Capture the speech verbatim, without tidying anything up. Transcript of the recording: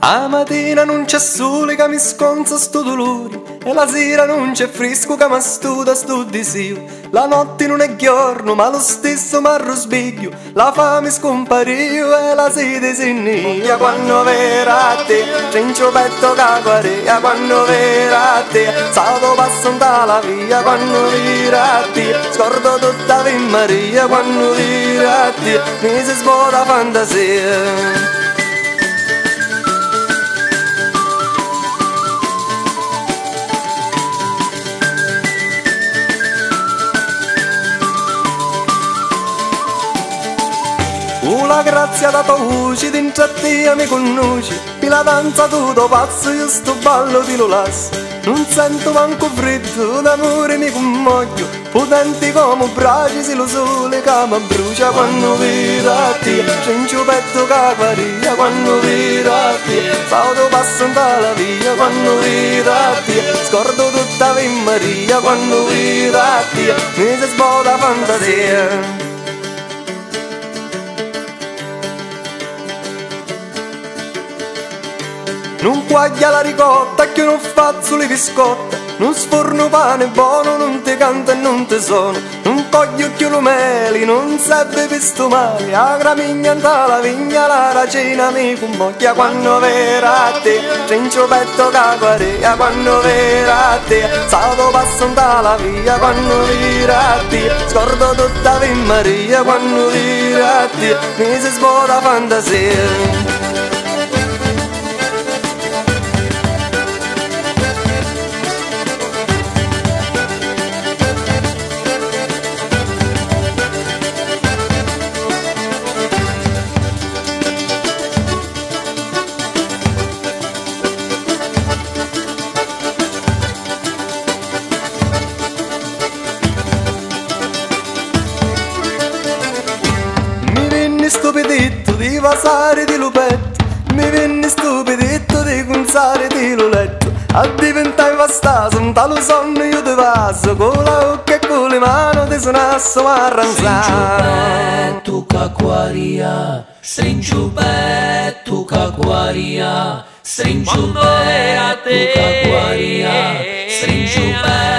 A mattina non c'è sole che mi sconza sto dolore, e la sera non c'è fresco che mi studa sto desio. La notte non è giorno ma lo stesso mi arrosbiglio, la fame scompario e la sete si innia. Quando vera a te, cencio petto che guarea, quando vera a te, salto passo la via. Quando vera a te, scordo tutta Ave Maria. Quando vera a te, mi si svuota fantasia. Oh, la grazia da tua voce dentro a te mi conosci, per la danza tutto pazzo io sto ballo di lo lasso. Non sento manco freddo, d'amore mi commoglio, potenti come braccia se lo sole che mi brucia. Quando vedo a te, cencio petto che guaria. Quando vedo a te, salto passo la via. Quando vedo a te, scordo tutta Ave Maria. Quando vedo a te, mi si svuota fantasia. Non quaglia la ricotta che non faccio le biscotte, non sforno pane buono, non ti canto e non ti sono, non coglio più lo meli, non serve visto male, la gramigna la vigna, la racina mi cummocchia. Quando vera a te, cencio petto che guarea. Quando vera a te, salto passo la via. Quando vera a te, scordo tutta Ave Maria. Quando vera a te, mi si svuota fantasia. Stupidetto di vasare di lupetto, mi venne stupidetto di gonzare di lo letto, a diventare vastato, un talo sonno io ti passo, con la bocca e con le mani ti sonasso ma arranzare. Stringiu petto caquaria, stringiu petto caquaria, stringiu petto caquaria, stringiu petto